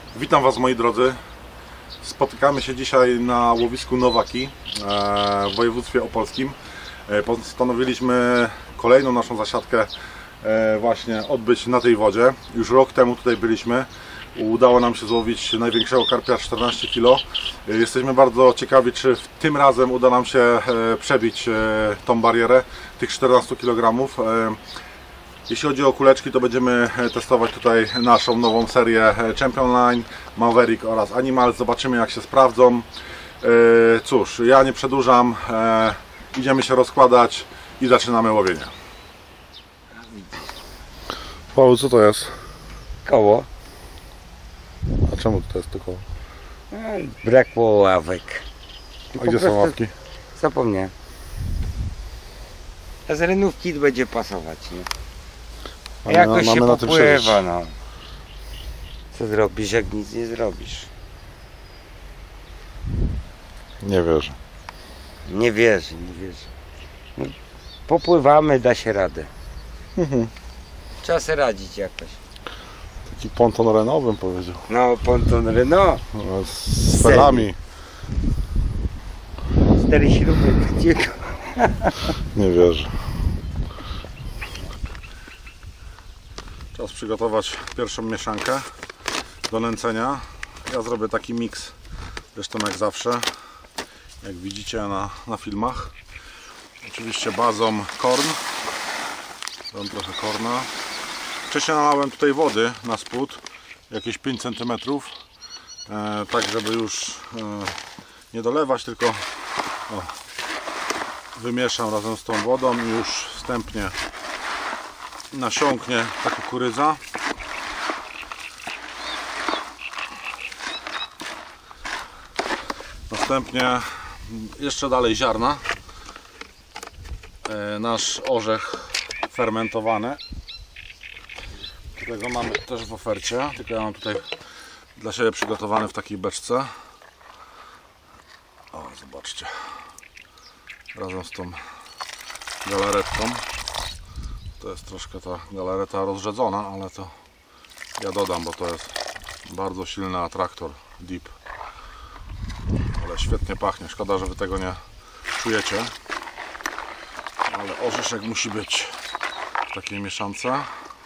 Witam Was, moi drodzy. Spotykamy się dzisiaj na łowisku Nowaki w województwie opolskim. Postanowiliśmy kolejną naszą zasiadkę właśnie odbyć na tej wodzie. Już rok temu tutaj byliśmy. Udało nam się złowić największego karpia 14 kg. Jesteśmy bardzo ciekawi, czy tym razem uda nam się przebić tą barierę tych 14 kg. Jeśli chodzi o kuleczki, to będziemy testować tutaj naszą nową serię Champion Line, Maverick oraz Animal. Zobaczymy, jak się sprawdzą. Cóż, ja nie przedłużam, idziemy się rozkładać i zaczynamy łowienie. Paweł, co to jest? Koło. A czemu to jest to koło? Brakło ławek. A gdzie są ławki? Zapomniałem. A z renówki będzie pasować, nie? Jakoś się popływa, no. Co zrobisz, jak nic nie zrobisz? Nie wierzę. Nie wierzę, nie wierzę. No, popływamy, da się radę. Trzeba sobie radzić jakoś. Taki ponton Renault bym powiedział. No, ponton Renault. Z felami. 4 śruby. Nie wierzę. Czas przygotować pierwszą mieszankę do nęcenia. Ja zrobię taki miks, zresztą jak zawsze, jak widzicie na filmach. Oczywiście bazą korn. Dam trochę korna. Wcześniej nalałem tutaj wody na spód, jakieś 5 cm, tak żeby już nie dolewać, tylko wymieszam razem z tą wodą i już wstępnie nasiąknie ta kukurydza. Następnie jeszcze dalej ziarna. Nasz orzech fermentowany. Tego mamy też w ofercie, tylko ja mam tutaj dla siebie przygotowany w takiej beczce. O, zobaczcie. Razem z tą galaretką. To jest troszkę ta galareta rozrzedzona, ale to ja dodam, bo to jest bardzo silny atraktor Deep. Ale świetnie pachnie. Szkoda, że Wy tego nie czujecie. Ale orzeszek musi być w takiej mieszance.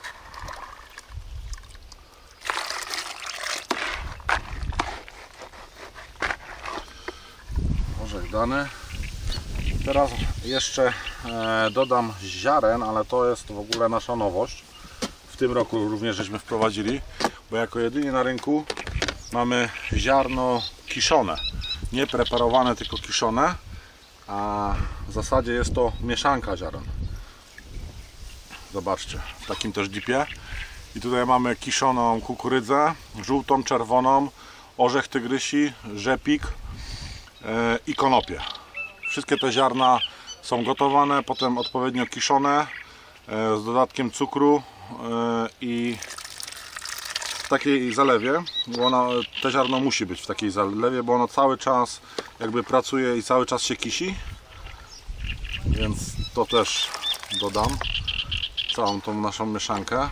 Orzech dany. Teraz jeszcze dodam ziaren, ale to jest w ogóle nasza nowość. W tym roku również żeśmy wprowadzili, bo jako jedynie na rynku mamy ziarno kiszone. Nie preparowane, tylko kiszone. A w zasadzie jest to mieszanka ziaren. Zobaczcie, w takim też dipie. I tutaj mamy kiszoną kukurydzę, żółtą, czerwoną, orzech tygrysi, rzepik i konopie. Wszystkie te ziarna są gotowane, potem odpowiednio kiszone z dodatkiem cukru i w takiej zalewie, bo te ziarno musi być w takiej zalewie, bo ono cały czas jakby pracuje i cały czas się kisi, więc to też dodam, całą tą naszą mieszankę.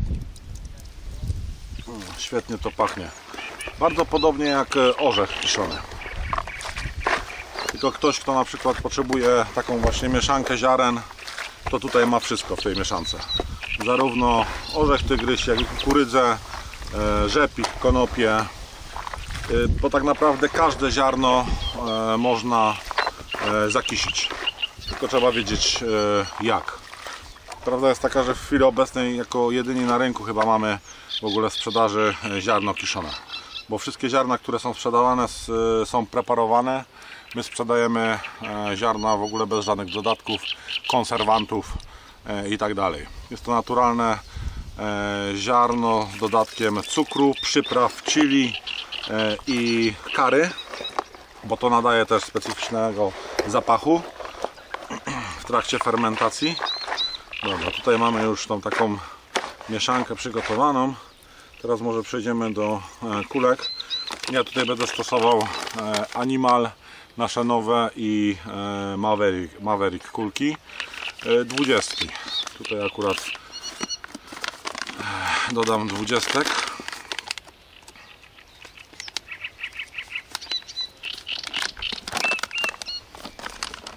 Świetnie to pachnie, bardzo podobnie jak orzech kiszony. Tylko ktoś, kto na przykład potrzebuje taką właśnie mieszankę ziaren, to tutaj ma wszystko w tej mieszance. Zarówno orzech tygrysi, jak i kukurydzę, rzepik, konopie. Bo tak naprawdę każde ziarno można zakisić. Tylko trzeba wiedzieć jak. Prawda jest taka, że w chwili obecnej jako jedyni na rynku chyba mamy w ogóle w sprzedaży ziarno kiszone. Bo wszystkie ziarna, które są sprzedawane, są preparowane. My sprzedajemy ziarna w ogóle bez żadnych dodatków, konserwantów i tak dalej. Jest to naturalne ziarno z dodatkiem cukru, przypraw, chili i curry, bo to nadaje też specyficznego zapachu w trakcie fermentacji. Dobra, tutaj mamy już tą taką mieszankę przygotowaną. Teraz może przejdziemy do kulek. Ja tutaj będę stosował Animal, nasze nowe i Maverick kulki 20. Tutaj akurat dodam 20.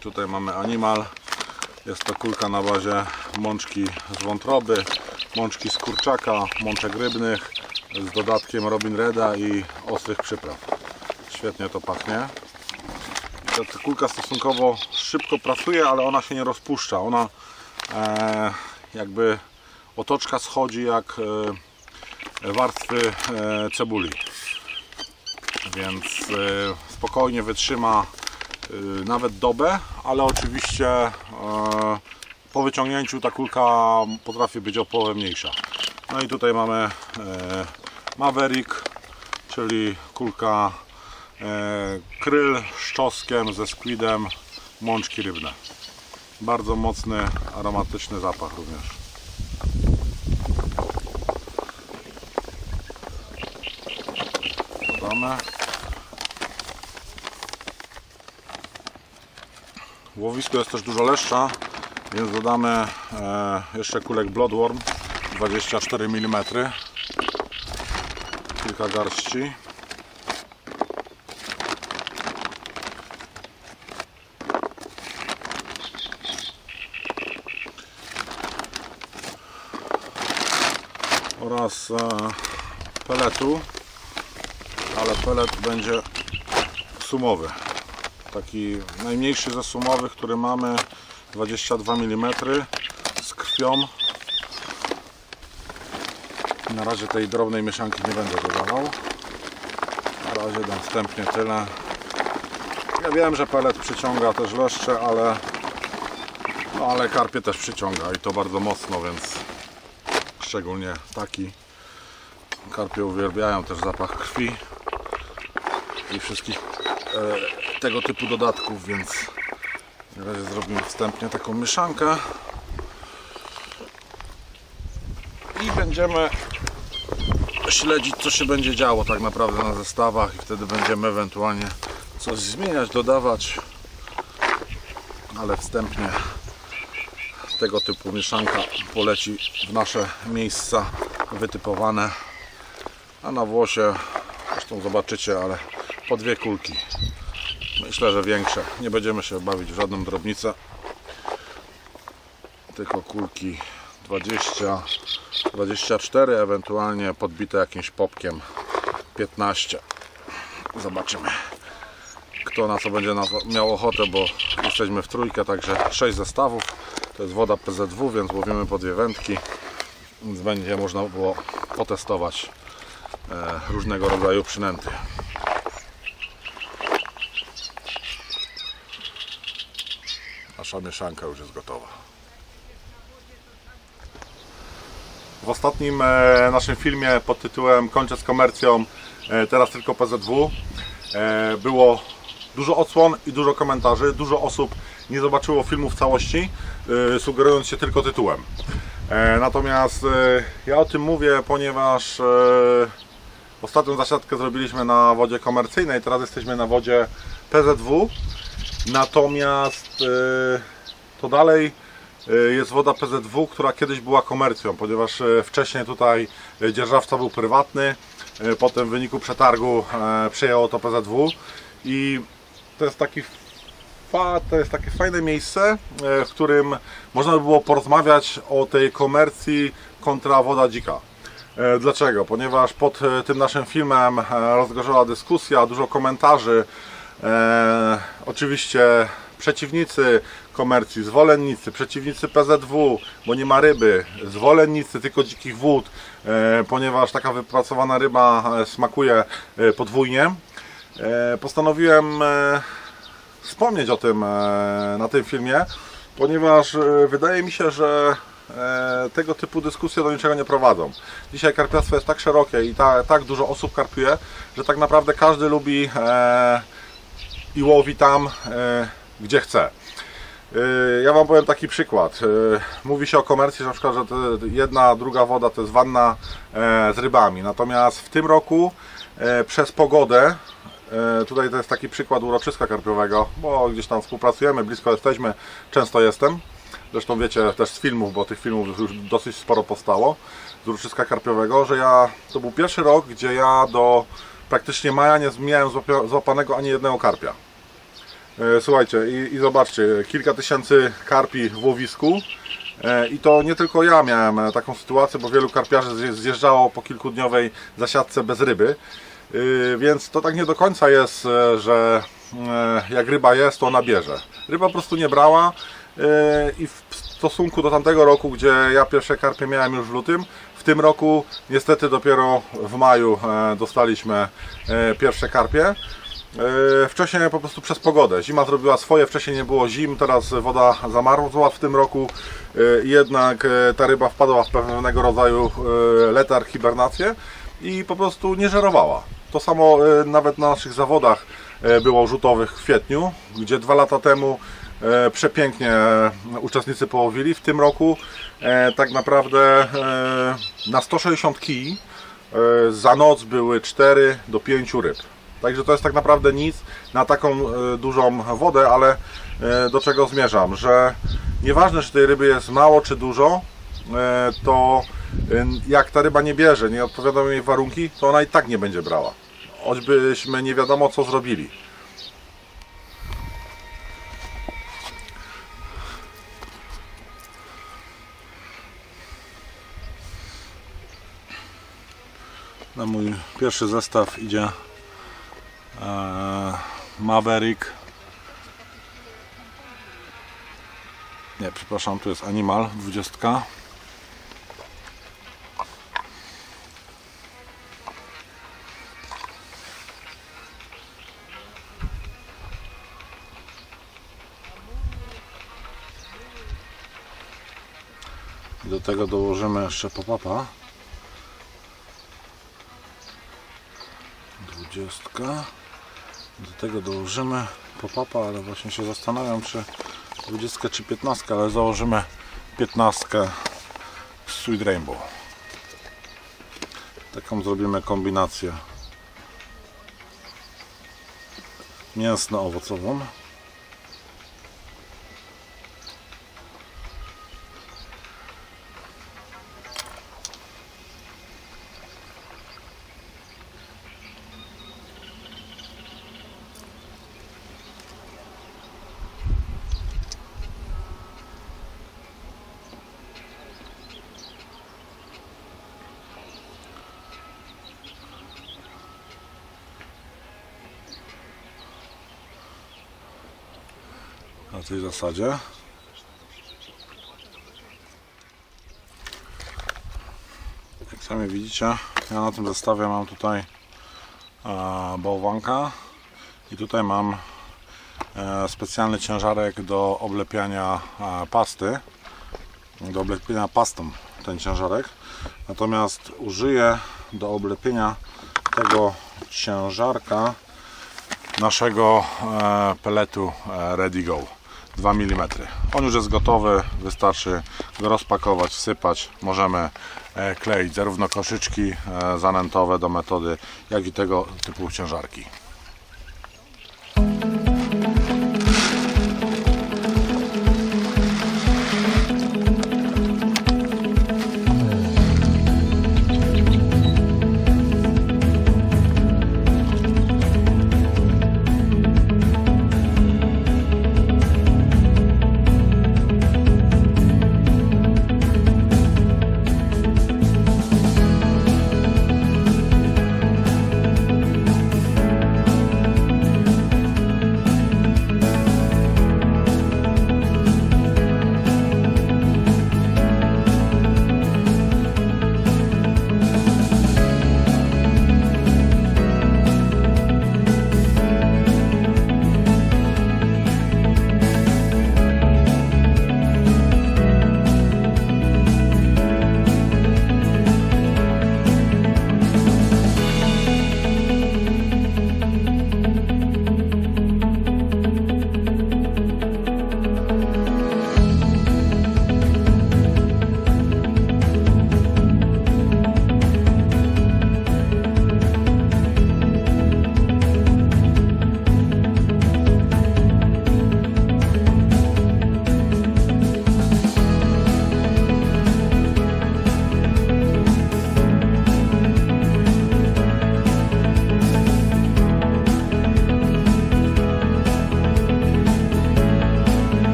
Tutaj mamy Animal. Jest to kulka na bazie mączki z wątroby, mączki z kurczaka, mączek rybnych z dodatkiem Robin Reda i ostrych przypraw. Świetnie to pachnie. Ta kulka stosunkowo szybko pracuje, ale ona się nie rozpuszcza. Ona jakby otoczka schodzi jak warstwy cebuli. Więc spokojnie wytrzyma nawet dobę, ale oczywiście po wyciągnięciu ta kulka potrafi być o połowę mniejsza. No i tutaj mamy Maverick, czyli kulka kryl z czosnkiem, ze squidem, mączki rybne. Bardzo mocny, aromatyczny zapach również. Dodamy. W łowisku jest też dużo leszcza, więc dodamy jeszcze kulek Bloodworm 24 mm, kilka garści. Oraz peletu, ale pelet będzie sumowy. Taki najmniejszy ze sumowych, który mamy, 22 mm z krwią. Na razie tej drobnej mieszanki nie będę dodawał. Na razie dam wstępnie tyle. Ja wiem, że pelet przyciąga też leszcze, ale karpie też przyciąga i to bardzo mocno, więc szczególnie taki. Karpie uwielbiają też zapach krwi i wszystkich tego typu dodatków, więc na razie zrobimy wstępnie taką mieszankę i będziemy śledzić, co się będzie działo tak naprawdę na zestawach, i wtedy będziemy ewentualnie coś zmieniać, dodawać, ale wstępnie tego typu mieszanka poleci w nasze miejsca wytypowane, a na włosie zresztą zobaczycie, ale po 2 kulki. Myślę, że większe. Nie będziemy się bawić w żadną drobnicę, tylko kulki 20, 24, ewentualnie podbite jakimś popkiem 15. Zobaczymy, kto na co będzie miał ochotę, bo jesteśmy w trójkę, także 6 zestawów. To jest woda PZW, więc łowimy po 2 wędki, więc będzie można było potestować różnego rodzaju przynęty. Nasza mieszanka już jest gotowa. W ostatnim naszym filmie pod tytułem "Kończę z komercją, teraz tylko PZW" było dużo odsłon i dużo komentarzy. Dużo osób nie zobaczyło filmu w całości, sugerując się tylko tytułem. Natomiast ja o tym mówię, ponieważ ostatnią zasiadkę zrobiliśmy na wodzie komercyjnej, teraz jesteśmy na wodzie PZW. Natomiast to dalej jest woda PZW, która kiedyś była komercją, ponieważ wcześniej tutaj dzierżawca był prywatny, potem w wyniku przetargu przejęło to PZW i to jest takie fajne miejsce, w którym można by było porozmawiać o tej komercji kontra woda dzika. Dlaczego? Ponieważ pod tym naszym filmem rozgorzała dyskusja, dużo komentarzy. Oczywiście przeciwnicy komercji, zwolennicy, przeciwnicy PZW, bo nie ma ryby, zwolennicy tylko dzikich wód, ponieważ taka wypracowana ryba smakuje podwójnie. Postanowiłem wspomnieć o tym na tym filmie, ponieważ wydaje mi się, że tego typu dyskusje do niczego nie prowadzą. Dzisiaj karpiarstwo jest tak szerokie i tak dużo osób karpiuje, że tak naprawdę każdy lubi i łowi tam, gdzie chce. Ja Wam powiem taki przykład. Mówi się o komercji, że na przykład, że jedna, druga woda to jest wanna z rybami. Natomiast w tym roku przez pogodę, tutaj to jest taki przykład uroczyska karpiowego, bo gdzieś tam współpracujemy, blisko jesteśmy, często jestem. Zresztą wiecie też z filmów, bo tych filmów już dosyć sporo powstało z uroczyska karpiowego, że to był pierwszy rok, gdzie ja do praktycznie maja nie miałem złapanego ani jednego karpia. Słuchajcie, i zobaczcie, kilka tysięcy karpi w łowisku. I to nie tylko ja miałem taką sytuację, bo wielu karpiarzy zjeżdżało po kilkudniowej zasiadce bez ryby. Więc to tak nie do końca jest, że jak ryba jest, to ona bierze. Ryba po prostu nie brała i w stosunku do tamtego roku, gdzie ja pierwsze karpie miałem już w lutym, w tym roku niestety dopiero w maju dostaliśmy pierwsze karpie. Wcześniej po prostu przez pogodę. Zima zrobiła swoje, wcześniej nie było zim, teraz woda zamarzła w tym roku. Jednak ta ryba wpadła w pewnego rodzaju letarg, hibernację i po prostu nie żerowała. To samo nawet na naszych zawodach było rzutowych w kwietniu, gdzie 2 lata temu przepięknie uczestnicy połowili. W tym roku tak naprawdę na 160 kg za noc były 4 do 5 ryb. Także to jest tak naprawdę nic na taką dużą wodę, ale do czego zmierzam, że nieważne, czy tej ryby jest mało czy dużo, to jak ta ryba nie bierze, nie odpowiadają jej warunki, to ona i tak nie będzie brała. Choćbyśmy nie wiadomo co zrobili. Na mój pierwszy zestaw idzie Maverick. Nie, przepraszam, tu jest Animal 20. I do tego dołożymy jeszcze pop-upa. 20. Do tego dołożymy pop-upa, ale właśnie się zastanawiam, czy 20 czy 15, ale założymy 15 Sweet Rainbow. Taką zrobimy kombinację mięsno-owocową. Na tej zasadzie. Jak sami widzicie, ja na tym zestawie mam tutaj bałwanka i tutaj mam specjalny ciężarek do oblepiania pasty, do oblepienia pastą ten ciężarek, natomiast użyję do oblepienia tego ciężarka naszego peletu Ready Go 2 mm. On już jest gotowy, wystarczy go rozpakować, wsypać. Możemy kleić zarówno koszyczki zanętowe do metody, jak i tego typu ciężarki.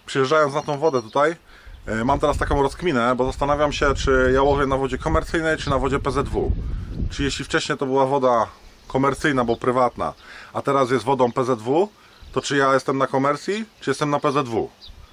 przyjeżdżając na tą wodę tutaj, mam teraz taką rozkminę, bo zastanawiam się, czy ja łowię na wodzie komercyjnej, czy na wodzie PZW. Czy jeśli wcześniej to była woda komercyjna, bo prywatna, a teraz jest wodą PZW, to czy ja jestem na komercji, czy jestem na PZW?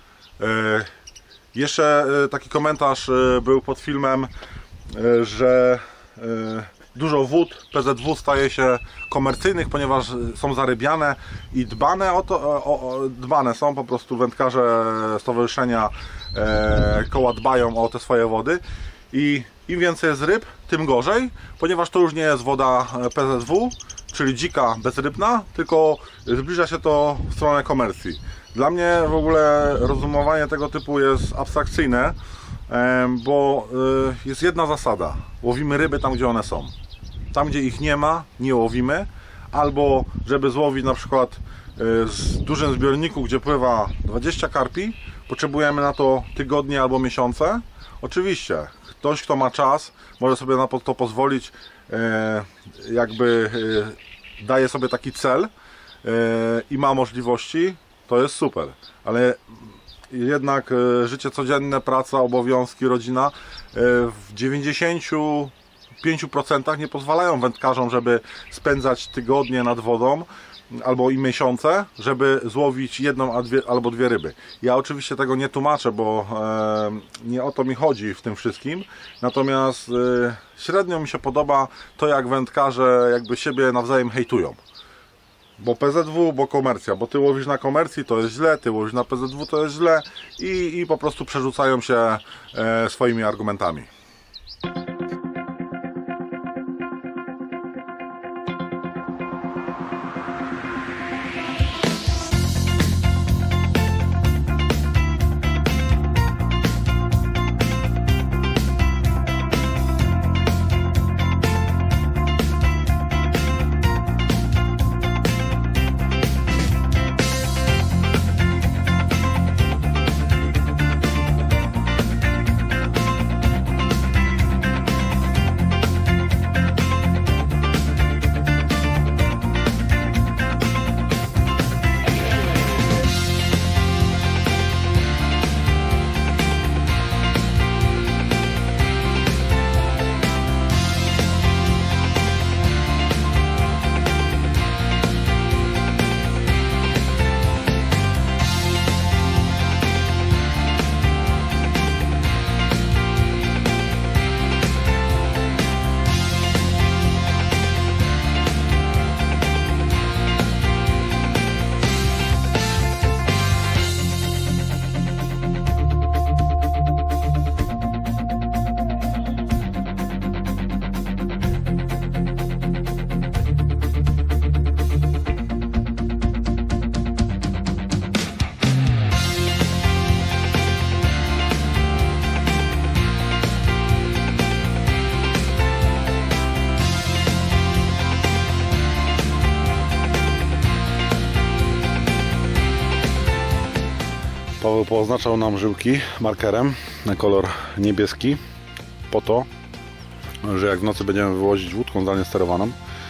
Jeszcze taki komentarz był pod filmem, że dużo wód PZW staje się komercyjnych, ponieważ są zarybiane i dbane o to, dbane są po prostu wędkarze stowarzyszenia koła dbają o te swoje wody i im więcej jest ryb, tym gorzej, ponieważ to już nie jest woda PZW, czyli dzika bezrybna, tylko zbliża się to w stronę komercji. Dla mnie w ogóle rozumowanie tego typu jest abstrakcyjne, bo jest jedna zasada: łowimy ryby tam, gdzie one są. Tam, gdzie ich nie ma, nie łowimy. Albo żeby złowić na przykład z dużym zbiorniku, gdzie pływa 20 karpi, potrzebujemy na to tygodnie albo miesiące. Oczywiście ktoś, kto ma czas, może sobie na to pozwolić, jakby daje sobie taki cel i ma możliwości, to jest super, ale jednak życie codzienne, praca, obowiązki, rodzina w 95% nie pozwalają wędkarzom, żeby spędzać tygodnie nad wodą albo i miesiące, żeby złowić jedną albo dwie ryby. Ja oczywiście tego nie tłumaczę, bo nie o to mi chodzi w tym wszystkim, natomiast średnio mi się podoba to, jak wędkarze jakby siebie nawzajem hejtują. Bo PZW, bo komercja, bo ty łowisz na komercji, to jest źle, ty łowisz na PZW, to jest źle i po prostu przerzucają się swoimi argumentami. Paweł pooznaczał nam żyłki markerem na kolor niebieski po to, że jak w nocy będziemy wywozić łódką zdalnie sterowaną,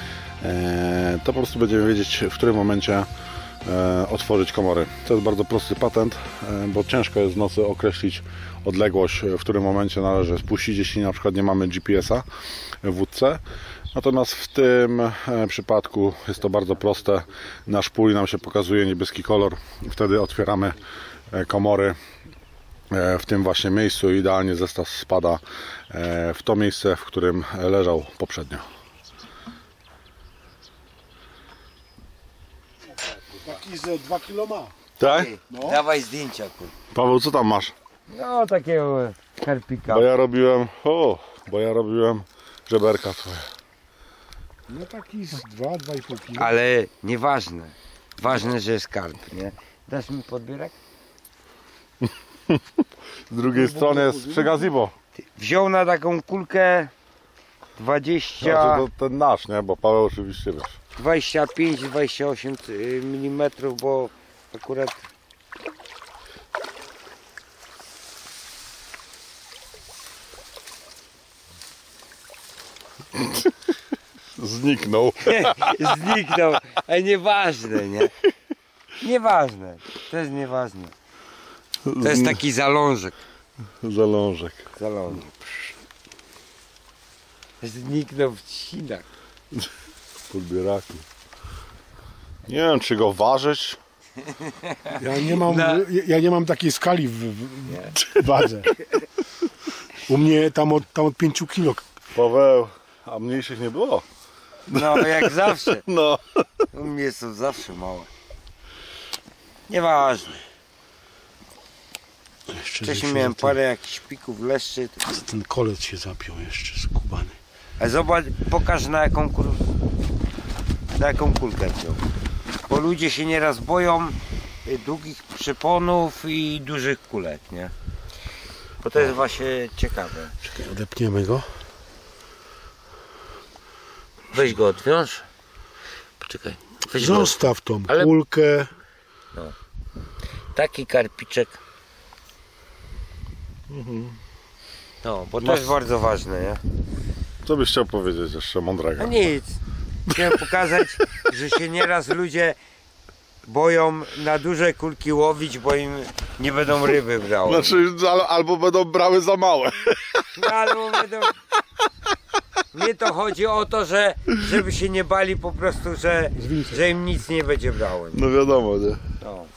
to po prostu będziemy wiedzieć, w którym momencie otworzyć komory. To jest bardzo prosty patent, bo ciężko jest w nocy określić odległość, w którym momencie należy spuścić, jeśli na przykład nie mamy GPS-a w wódce. Natomiast w tym przypadku jest to bardzo proste. Na szpuli nam się pokazuje niebieski kolor i wtedy otwieramy komory w tym właśnie miejscu. Idealnie zestaw spada w to miejsce, w którym leżał poprzednio. Taki ze 2 kg ma. Tak? No. Dawaj zdjęcia, kur. Paweł, co tam masz? No takiego karpika. Bo ja robiłem żeberka twoje. No taki z 2,5 kg. Ale nieważne. Ważne, że jest karp, nie? Dasz mi podbierak? Z drugiej strony jest przy gazebo. Wziął na taką kulkę 20... Znaczy to ten nasz, nie? Bo Paweł oczywiście wiesz. 25-28 mm, bo akurat... Zniknął. Zniknął, ale nieważne, nie? Nieważne, to jest nieważne. To jest taki zalążek. Zalążek. Zalążek. Zniknął w trzcinach. W podbieraku. Nie wiem, czy go ważyć. Ja nie mam takiej skali w wadze. U mnie tam od 5 kilo. Paweł, a mniejszych nie było? No jak zawsze. No. U mnie są zawsze małe. Nieważne. Wcześniej miałem parę jakichś pików leszczy. Ten kolec się zapiął jeszcze skubany. A zobacz, pokaż na jaką kulkę wziął. Bo ludzie się nieraz boją długich przyponów i dużych kulek, nie? Bo to jest właśnie ciekawe. Czekaj, odepniemy go. Weź go odwiąż. Poczekaj. Weź go. Zostaw tą Ale- kulkę. Taki karpiczek. No, bo to jest bardzo ważne, nie? Co byś chciał powiedzieć jeszcze mądrego? A nic. Chciałem pokazać, że się nieraz ludzie boją na duże kulki łowić, bo im nie będą ryby brały. Znaczy, albo będą brały za małe. No, albo będą... Nie to chodzi o to, żeby się nie bali po prostu, że im nic nie będzie brało. No wiadomo, nie? No.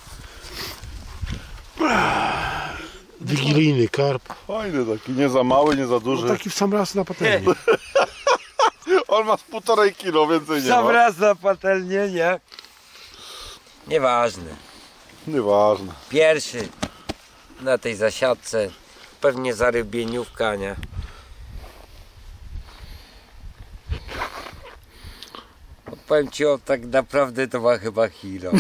Wigilijny karp. Fajny taki, nie za mały, nie za duży. No taki w sam raz na patelnię. On ma z 1,5 kilo, więcej nie Sam ma. raz na patelnię, nie? Nieważne. Nieważne. Pierwszy na tej zasiadce. Pewnie zarybieniówka, nie? Powiem ci, o tak naprawdę to ma chyba kilo.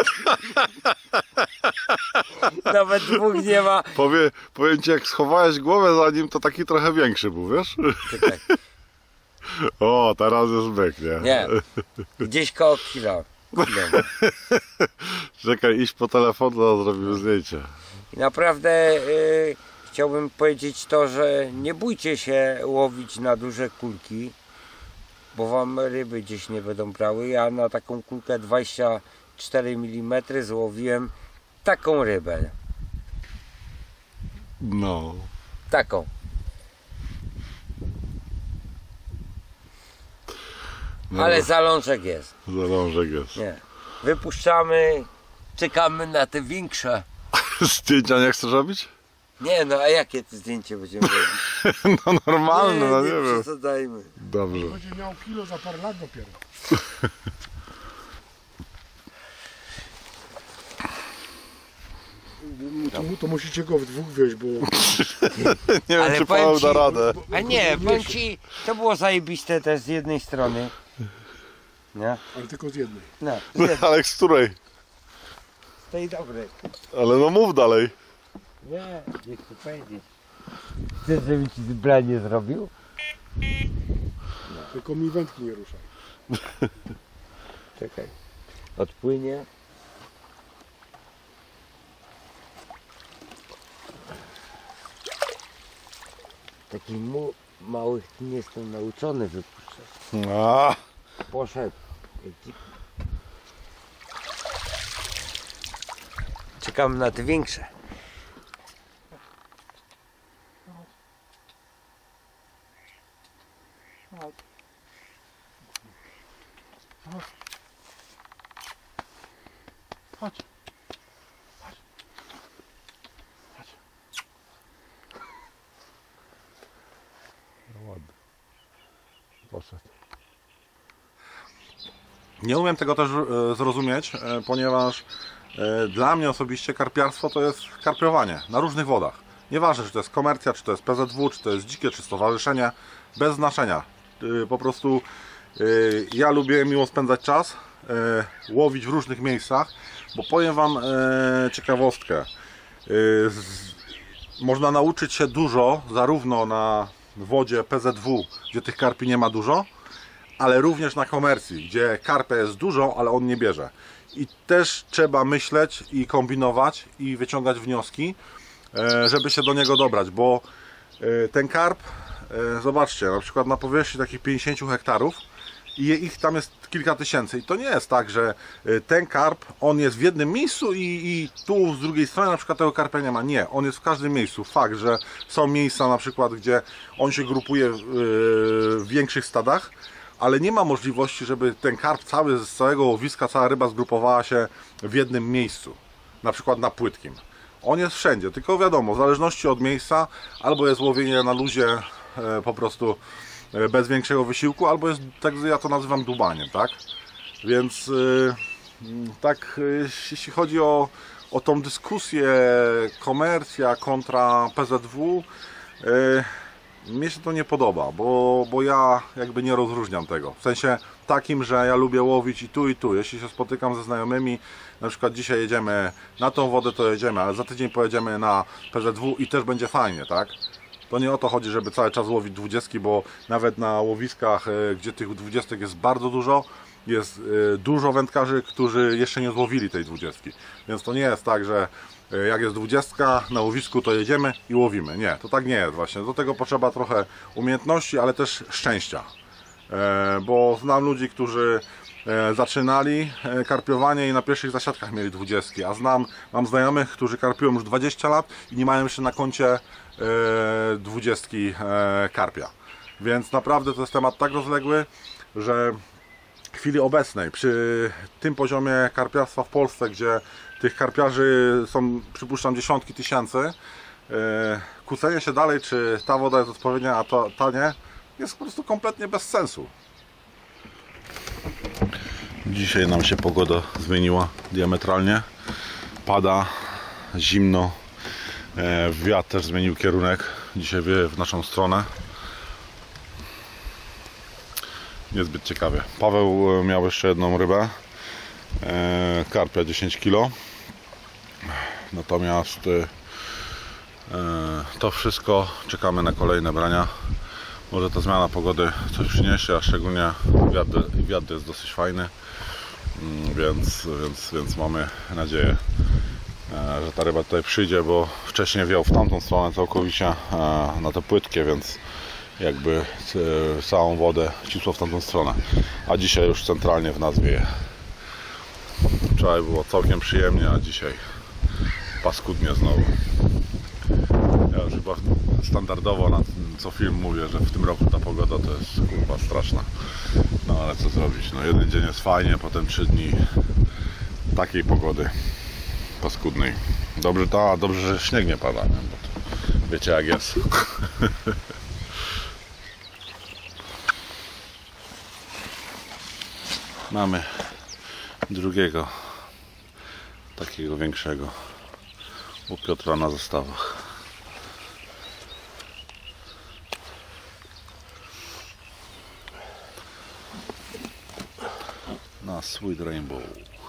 Nawet dwóch nie ma. Powiem ci, jak schowałeś głowę za nim, to taki trochę większy był, wiesz? Czekaj, O, teraz jest byk, nie? nie. Gdzieś koło kilo. Czekaj, iść po telefon, to zrobimy zdjęcie. I naprawdę chciałbym powiedzieć to, że nie bójcie się łowić na duże kulki, bo wam ryby gdzieś nie będą brały. Ja na taką kulkę 24 mm złowiłem taką rybę. No. Taką. No. Ale zalążek jest. Zalążek jest. Nie. Wypuszczamy, czekamy na te większe. Zdjęcia nie chcesz robić? Nie no, a jakie to zdjęcie będziemy robić? No normalne, no nie wiem. przesadzajmy. Dobrze. Będzie miał kilo za parę lat dopiero. To musicie go w dwóch wziąć, bo Nie wiem, Ale czy powiem Paweł da ci- radę. A nie, powiem ci, to było zajebiste też z jednej strony. Nie? ale tylko z jednej. No, z jednej, Ale z której? z tej dobrej. Ale no mów dalej. Nie, nie chcę powiedzieć. Chcesz, żebym ci zbranie zrobił? Tylko mi wędki nie ruszaj. Czekaj. Odpłynie. Taki małych nie jestem nauczony wypuszczać. A, Poszedł. Czekam na te większe. Chodź. no ładnie. Poszedł. Nie umiem tego też zrozumieć, ponieważ dla mnie osobiście karpiarstwo to jest karpiowanie na różnych wodach. Nieważne, czy to jest komercja, czy to jest PZW, czy to jest dzikie, czy stowarzyszenie, bez znaczenia. Po prostu ja lubię miło spędzać czas, łowić w różnych miejscach, bo powiem wam ciekawostkę. Można nauczyć się dużo, zarówno na wodzie PZW, gdzie tych karpi nie ma dużo, ale również na komercji, gdzie karpia jest dużo, ale on nie bierze. I też trzeba myśleć i kombinować i wyciągać wnioski, żeby się do niego dobrać, bo ten karp, zobaczcie, na przykład na powierzchni takich 50 hektarów i ich tam jest kilka tysięcy. I to nie jest tak, że ten karp, on jest w jednym miejscu i tu z drugiej strony na przykład tego karpia nie ma. Nie, on jest w każdym miejscu. Fakt, że są miejsca na przykład, gdzie on się grupuje w większych stadach, ale nie ma możliwości, żeby ten karp cały z całego łowiska, cała ryba zgrupowała się w jednym miejscu. Na przykład na płytkim. On jest wszędzie, tylko wiadomo, w zależności od miejsca, albo jest łowienie na luzie po prostu bez większego wysiłku, albo jest, tak ja to nazywam, dubaniem, tak? Więc tak, jeśli chodzi o tą dyskusję komercja kontra PZW, mnie się to nie podoba, bo ja jakby nie rozróżniam tego. W sensie takim, że ja lubię łowić i tu. Jeśli się spotykam ze znajomymi, na przykład dzisiaj jedziemy na tą wodę, to jedziemy, ale za tydzień pojedziemy na PZW i też będzie fajnie, tak? To nie o to chodzi, żeby cały czas łowić 20, bo nawet na łowiskach, gdzie tych 20 jest bardzo dużo, jest dużo wędkarzy, którzy jeszcze nie złowili tej 20. Więc to nie jest tak, że jak jest 20 na łowisku, to jedziemy i łowimy. Nie, to tak nie jest właśnie. Do tego potrzeba trochę umiejętności, ale też szczęścia. Bo znam ludzi, którzy zaczynali karpiowanie i na pierwszych zasiadkach mieli 20, a mam znajomych, którzy karpią już 20 lat i nie mają jeszcze na koncie 20 karpia. Więc naprawdę to jest temat tak rozległy, że w chwili obecnej, przy tym poziomie karpiarstwa w Polsce, gdzie tych karpiarzy są, przypuszczam, dziesiątki tysięcy, kłócenie się dalej, czy ta woda jest odpowiednia, a ta nie, jest po prostu kompletnie bez sensu. Dzisiaj nam się pogoda zmieniła diametralnie. Pada, zimno, wiatr też zmienił kierunek. Dzisiaj wieje w naszą stronę. Niezbyt ciekawie. Paweł miał jeszcze jedną rybę, karpia 10 kg. Natomiast to wszystko, czekamy na kolejne brania. Może ta zmiana pogody coś przyniesie, a szczególnie wiatr jest dosyć fajny, więc mamy nadzieję, że ta ryba tutaj przyjdzie, bo wcześniej wiał w tamtą stronę całkowicie, na te płytkie, więc jakby całą wodę cisło w tamtą stronę, a dzisiaj już centralnie w nas wieje. Wczoraj było całkiem przyjemnie, a dzisiaj paskudnie znowu. Ja już chyba standardowo na co film mówię, że w tym roku ta pogoda to jest kurwa straszna. No ale co zrobić, no jeden dzień jest fajnie, potem 3 dni takiej pogody paskudnej. Dobrze, że śnieg nie pada, nie? Bo to wiecie jak jest. Mamy drugiego takiego większego u Piotra na zestawach. Na Sweet Rainbow.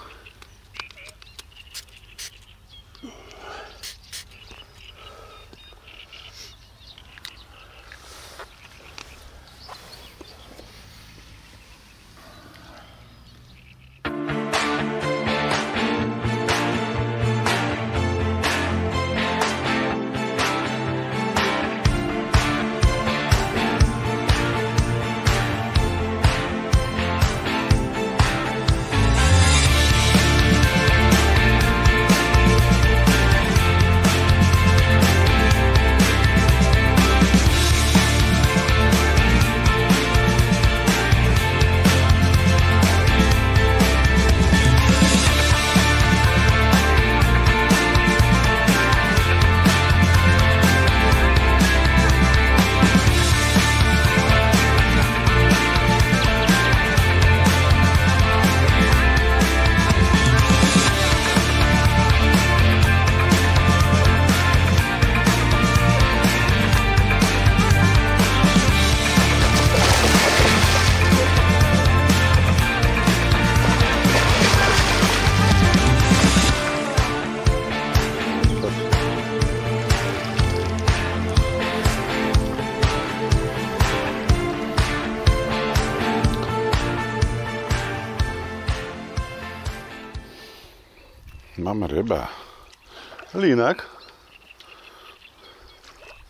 Mamy rybę. Linek.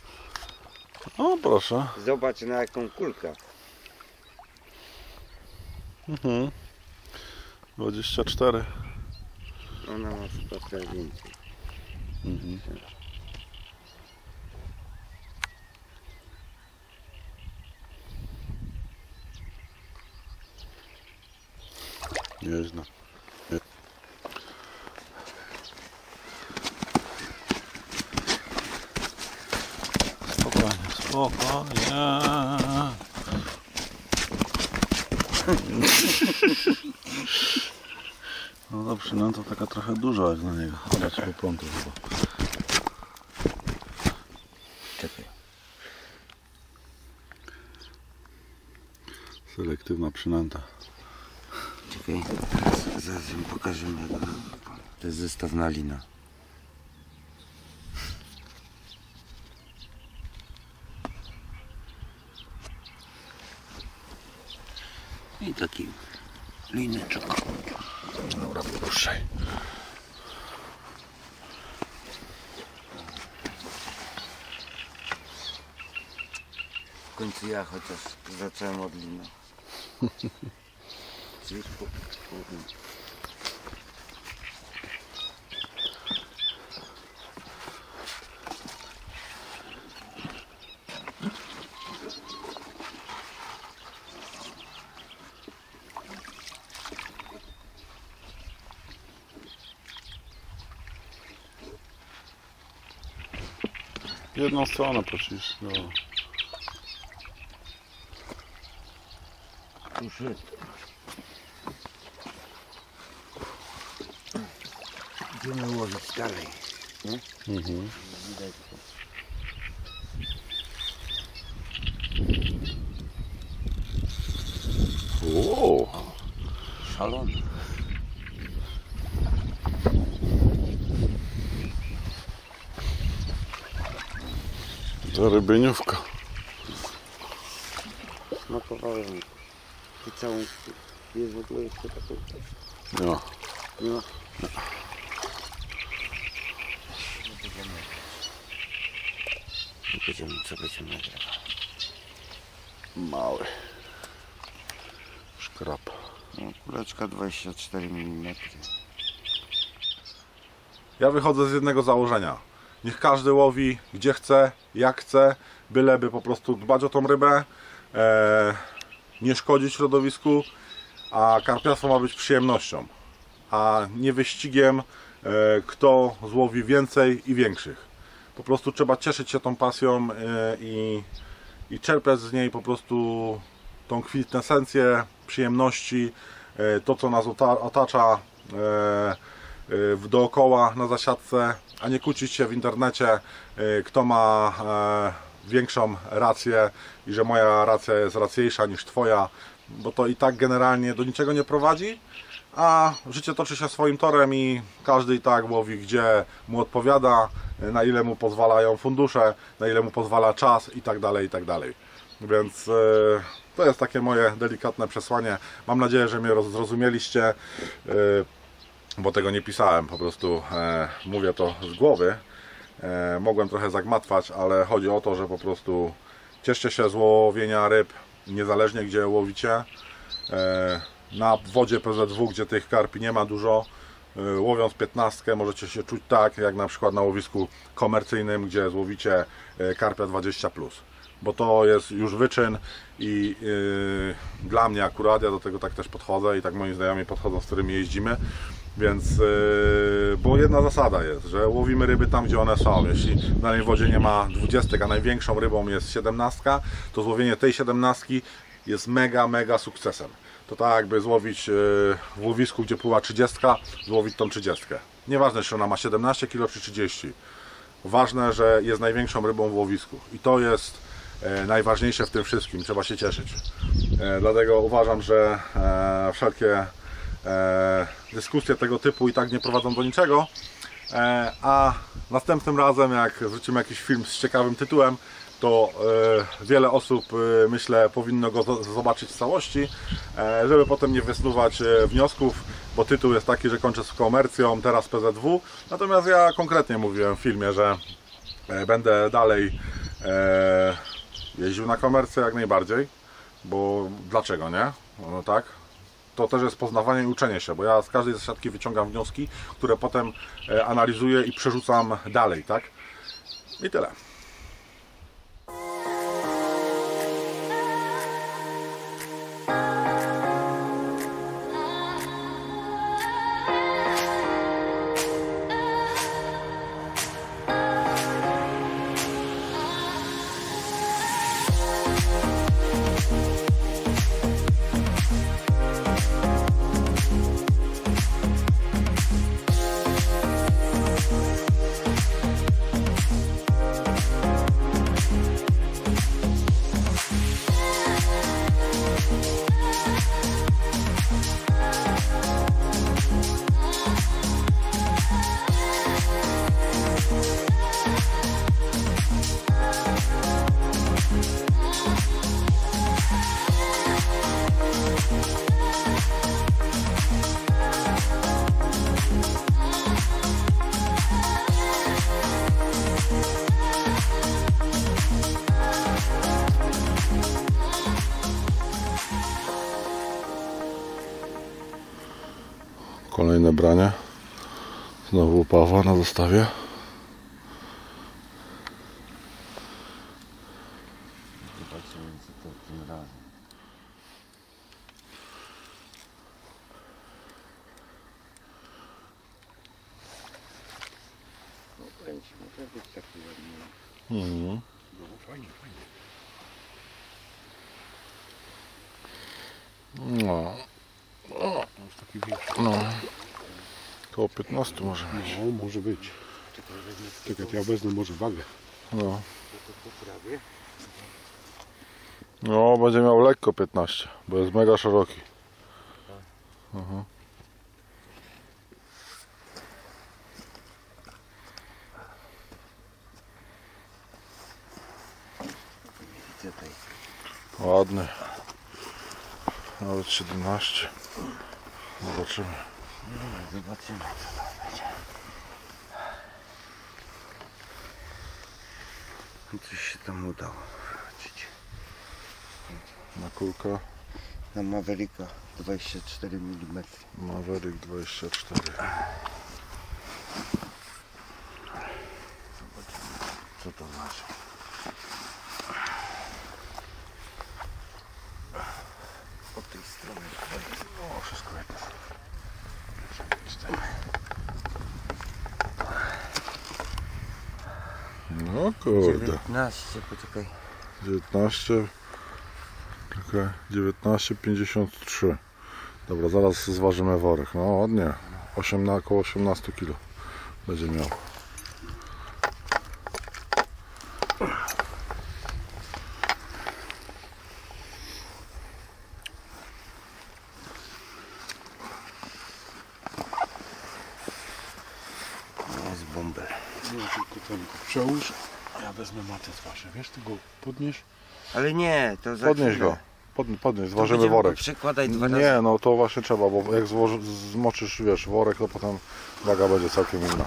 O, proszę. Zobacz na jaką kulkę. 24. Ona ma trochę więcej. Nieźle. Spokojnie, spokojnie. No dobrze, no to taka trochę duża jak na niego. Ale po prądu chyba. Czekaj. Selektywna przynęta. Czekaj, zaraz im pokażemy. To jest zestawna lina. I taki lineczek. Dobra, puszczaj. W końcu ja chociaż zacząłem od lina. Jedną stronę pocisz. No. Już jest. Idziemy łowić dalej. Nie? Widać. O, Szalony. rybieniówka. Smakowałem. Ty całą... Jest w ogóle jeszcze taką... No. No. Co będziemy nagrywać? Mały. Szkrab. No, kuleczka 24 mm. Ja wychodzę z jednego założenia. Niech każdy łowi gdzie chce, jak chce, byleby po prostu dbać o tą rybę, nie szkodzić środowisku, a karpiarstwo ma być przyjemnością, a nie wyścigiem, kto złowi więcej i większych. Po prostu trzeba cieszyć się tą pasją i czerpać z niej po prostu tą kwintesencję przyjemności, to co nas otacza dookoła na zasiadce, a nie kłócić się w internecie, kto ma większą rację i że moja racja jest racniejsza niż twoja, bo to i tak generalnie do niczego nie prowadzi, a życie toczy się swoim torem i każdy i tak łowi gdzie mu odpowiada, na ile mu pozwalają fundusze, na ile mu pozwala czas i tak dalej, i tak dalej. Więc to jest takie moje delikatne przesłanie. Mam nadzieję, że mnie zrozumieliście, bo tego nie pisałem, po prostu mówię to z głowy. Mogłem trochę zagmatwać, ale chodzi o to, że po prostu cieszcie się z łowienia ryb, niezależnie gdzie łowicie. Na wodzie PZW, gdzie tych karpi nie ma dużo, łowiąc 15 możecie się czuć tak, jak na przykład na łowisku komercyjnym, gdzie złowicie karpia 20+. Bo to jest już wyczyn i dla mnie akurat, ja do tego tak też podchodzę i tak moi znajomi podchodzą, z którymi jeździmy. Więc, bo jedna zasada jest, że łowimy ryby tam, gdzie one są. Jeśli w danej wodzie nie ma 20, a największą rybą jest 17, to złowienie tej 17 jest mega sukcesem. To tak jakby złowić w łowisku, gdzie pływa 30, złowić tą 30. Nieważne, czy ona ma 17 kg czy 30. Ważne, że jest największą rybą w łowisku. I to jest najważniejsze w tym wszystkim. Trzeba się cieszyć. Dlatego uważam, że wszelkie dyskusje tego typu i tak nie prowadzą do niczego, a następnym razem jak wrzucimy jakiś film z ciekawym tytułem, to wiele osób, myślę, powinno go zobaczyć w całości, żeby potem nie wysnuwać wniosków, bo tytuł jest taki, że kończę z komercją, teraz PZW. Natomiast ja konkretnie mówiłem w filmie, że będę dalej jeździł na komercję jak najbardziej, bo dlaczego nie? No tak. to też jest poznawanie i uczenie się, bo ja z każdej zasiadki wyciągam wnioski, które potem analizuję i przerzucam dalej, tak? I tyle. Kolejne branie. Znowu Pawła na dostawie. Zobaczymy, co to tym razem. No będzie, może być taki ładny. No fajnie, fajnie. No, To jest taki większy. no. Koło 15 może być. No, może być. Czekaj, to ja wezmę może wagę. No. To poprawię. No, będzie miał lekko 15, bo jest mega szeroki. Widzę tutaj. Ładny. Nawet 17. Zobaczymy. Zobaczymy, co tam będzie. Coś się tam udało wrócić. Na kulkę Na Mavericka 24 mm. Maverick 24. Co to waży? Od tej strony. O, wszystko jedno. No kurde. 19, poczekaj. 19. Czekaj, 19,53. Dobra, zaraz zważymy worek. No ładnie. Około 18 kg będzie miał. To jest bąbel. No tylko ten przełóż, a ja wezmę matę z wasze. Wiesz, ty go podnieś. Ale nie, to za Podnieś chwilę. go. Podnieś, To zważymy będziemy worek. go przekładać dwa razy. Nie, no to właśnie trzeba, bo jak zmoczysz, wiesz, worek, to potem waga będzie całkiem inna.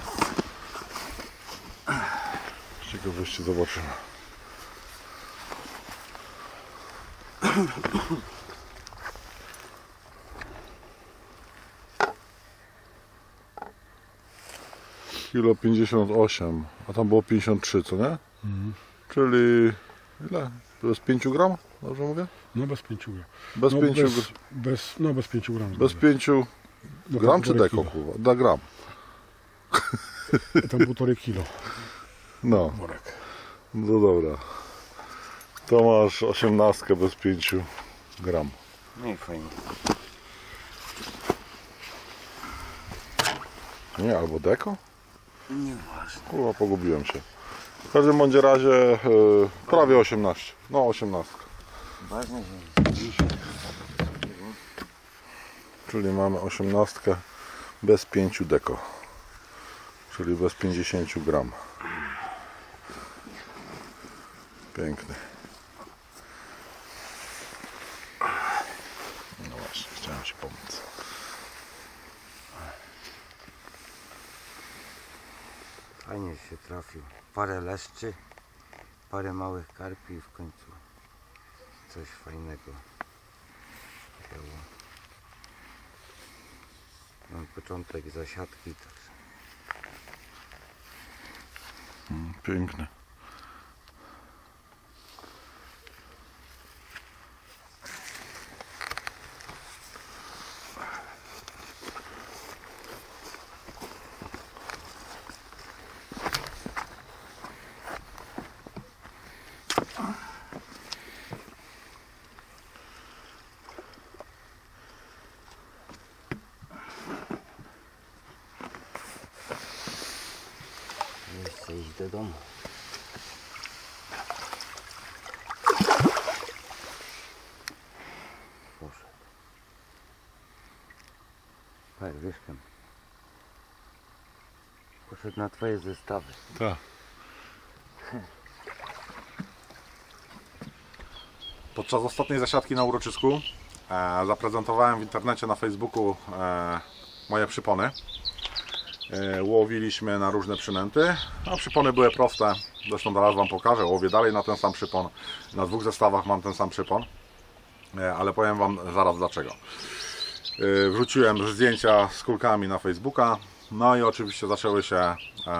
Ciekawości zobaczymy. Kilo 58, a tam było 53, co nie? Czyli ile? Bez 5 gram? Dobrze mówię? No bez 5 gram. Bez No 5 bez 5 gram. bez 5 No, gram czy 1,5 deko? kilo. Kurwa? Da gram. Tam 1,5 kilo No, worek. no dobra. To masz 18 bez 5 gram. No i fajnie. Nie, albo deko? Nieważne. Kurwa, pogubiłem się. W każdym bądź razie prawie 18. No 18. Ważne, że Czyli mamy 18 bez 5 deko. Czyli bez 50 gram. Piękny. No właśnie, chciałem Ci pomóc. fajnie się trafił. Parę leszczy, parę małych karpi i w końcu coś fajnego było. Na początek zasiadki. Piękny. Chcę iść do domu. Poszedł. Tak, wieszkiem. Poszedł na twoje zestawy. Tak. Podczas ostatniej zasiadki na uroczysku zaprezentowałem w internecie na Facebooku moje przypony. Łowiliśmy na różne przynęty, a przypony były proste. Zresztą zaraz Wam pokażę. Łowię dalej na ten sam przypon. Na 2 zestawach mam ten sam przypon. Ale powiem Wam zaraz dlaczego. Wrzuciłem zdjęcia z kulkami na Facebooka. No i oczywiście zaczęły się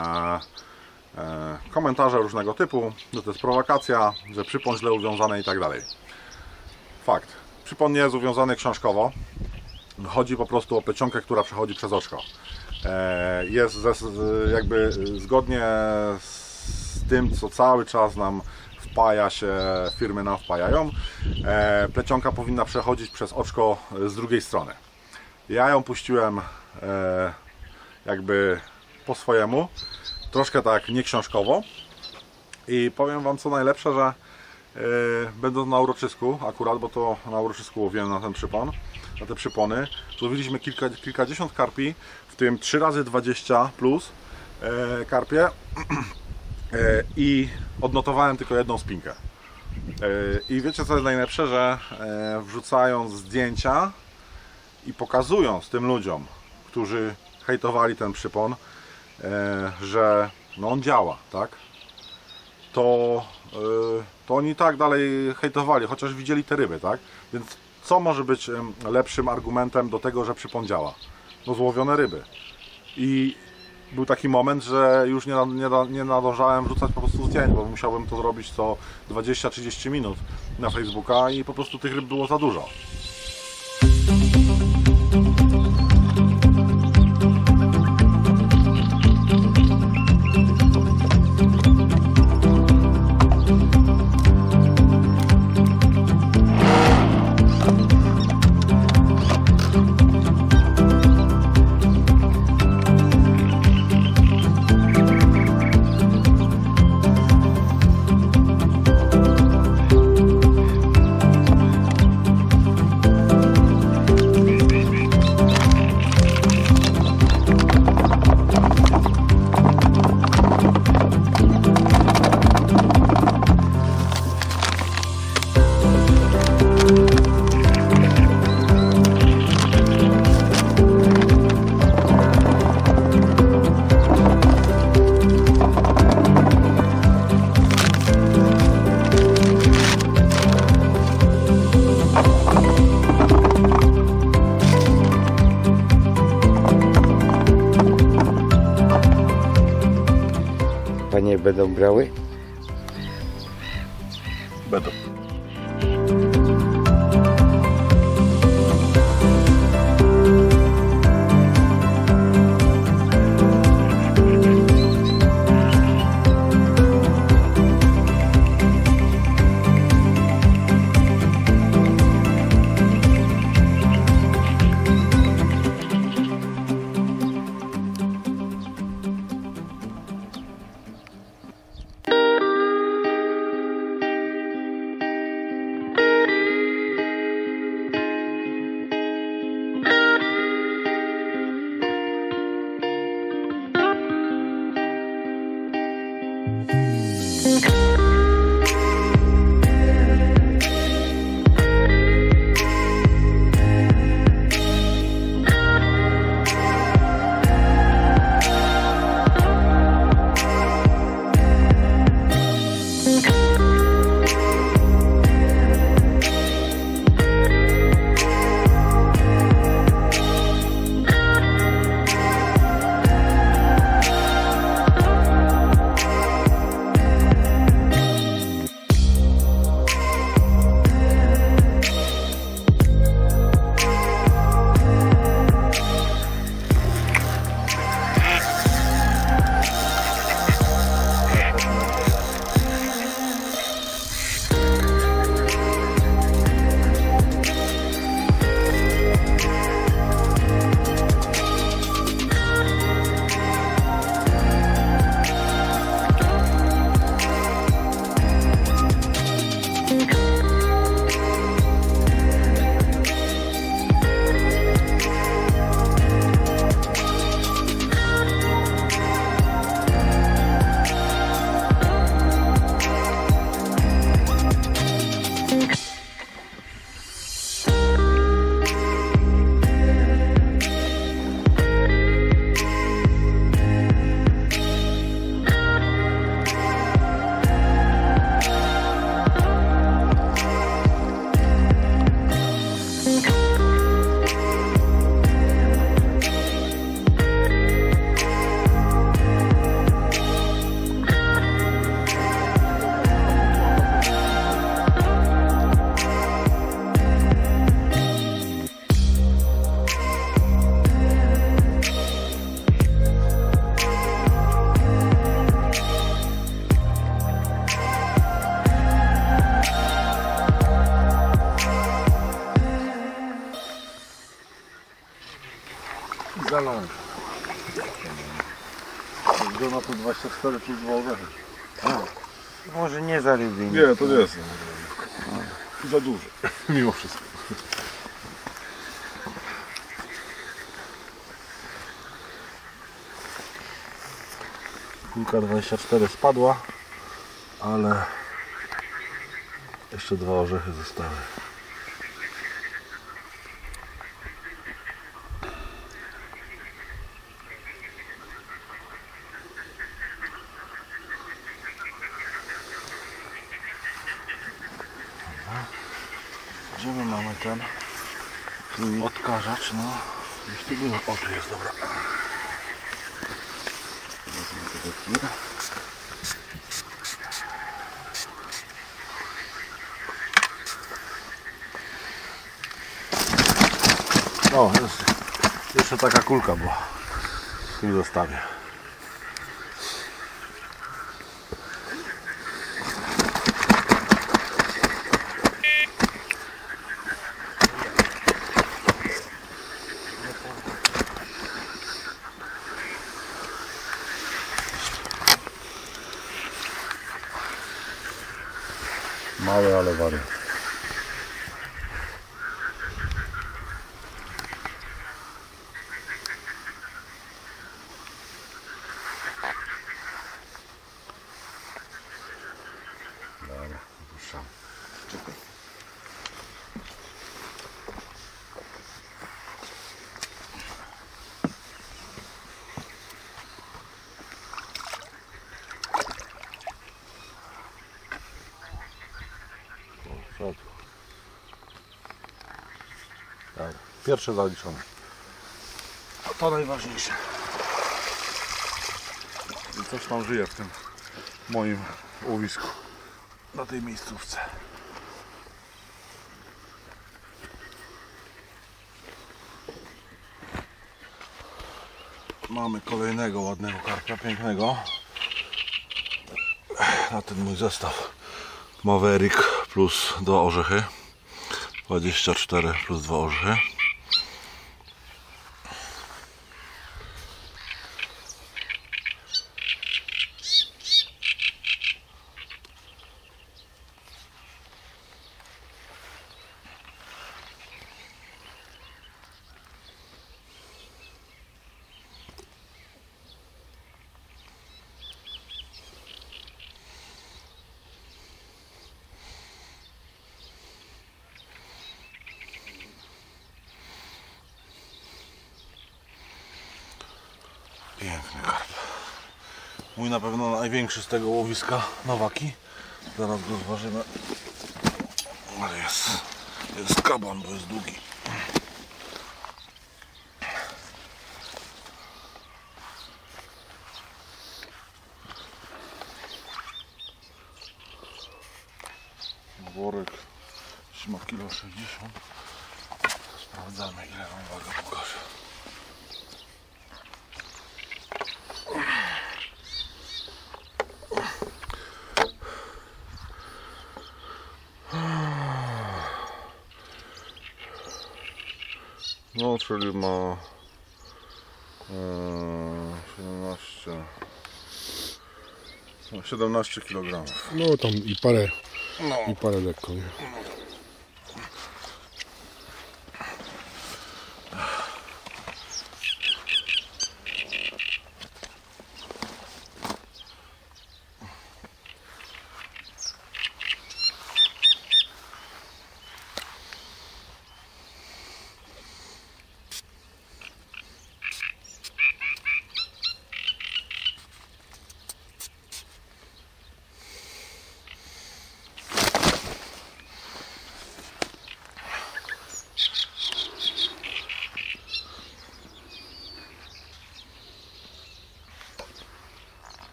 komentarze różnego typu, że to jest prowokacja, że przypon źle uwiązany i tak dalej. Fakt. Przypon nie jest uwiązany książkowo. Chodzi po prostu o plecionkę, która przechodzi przez oczko. Jest jakby zgodnie z tym, co cały czas nam wpaja się, firmy nam wpajają. Plecionka powinna przechodzić przez oczko z drugiej strony. Ja ją puściłem jakby po swojemu, troszkę tak nieksiążkowo i powiem Wam co najlepsze, że będąc na uroczysku akurat, bo to na uroczysku łowiłem na ten przypon, na te przypony, złowiliśmy kilkadziesiąt karpi, w tym 3x20 plus karpie i odnotowałem tylko jedną spinkę. I wiecie co jest najlepsze, że wrzucając zdjęcia i pokazując tym ludziom, którzy hejtowali ten przypon, że no on działa, tak? To oni tak dalej hejtowali, chociaż widzieli te ryby, tak? Więc co może być lepszym argumentem do tego, że przypon działa? No złowione ryby. I był taki moment, że już nie nadążałem wrzucać po prostu zdjęć, bo musiałbym to zrobić co 20-30 minut na Facebooka i po prostu tych ryb było za dużo. Panie będą brały? Będą. galon. Go na to 24 plus 2 orzechy. Może nie za ryby. Nie, to nie jest. Za dużo. Mimo wszystko. Kulka 24 spadła, ale jeszcze 2 orzechy zostały. Gdzie my mamy ten odkażacz? No, gdzieś tu było. O, tu jest, dobra. O, jest jeszcze taka kulka była. Tu zostawię. Mały, ale wariat. Dobra, puszczam. Czekaj. Dobra, pierwsze zaliczone. To najważniejsze. I coś tam żyje w tym moim łowisku. Na tej miejscówce. Mamy kolejnego ładnego karpia, pięknego. Na ten mój zestaw Maverick plus 2 orzechy. 24 plus 2 orzechy. Piękny karp. Mój na pewno największy z tego łowiska, Nowaki. Zaraz go zważymy. Ale jest kaban, bo jest długi. Worek ma kilo 60. Sprawdzamy, ile nam waga pokaże. No, czyli ma 17 kg. No tam i parę lekko, nie?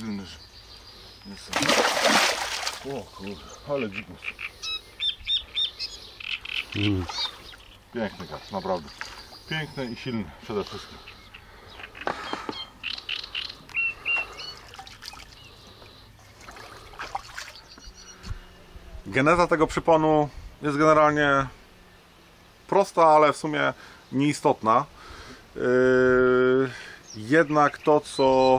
śliny. O kurde, ale dzikus. Piękny karp, naprawdę. Piękny i silny przede wszystkim. Geneza tego przyponu jest generalnie prosta, ale w sumie nieistotna. Jednak to, co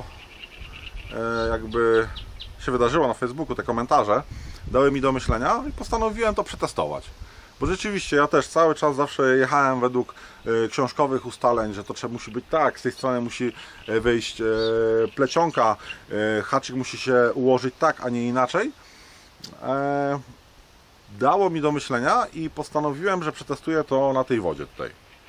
jakby się wydarzyło na Facebooku, te komentarze dały mi do myślenia i postanowiłem to przetestować. Bo rzeczywiście ja też cały czas zawsze jechałem według książkowych ustaleń, że to musi być tak, z tej strony musi wyjść plecionka, haczyk musi się ułożyć tak, a nie inaczej. Dało mi do myślenia i postanowiłem, że przetestuję to na tej wodzie tutaj.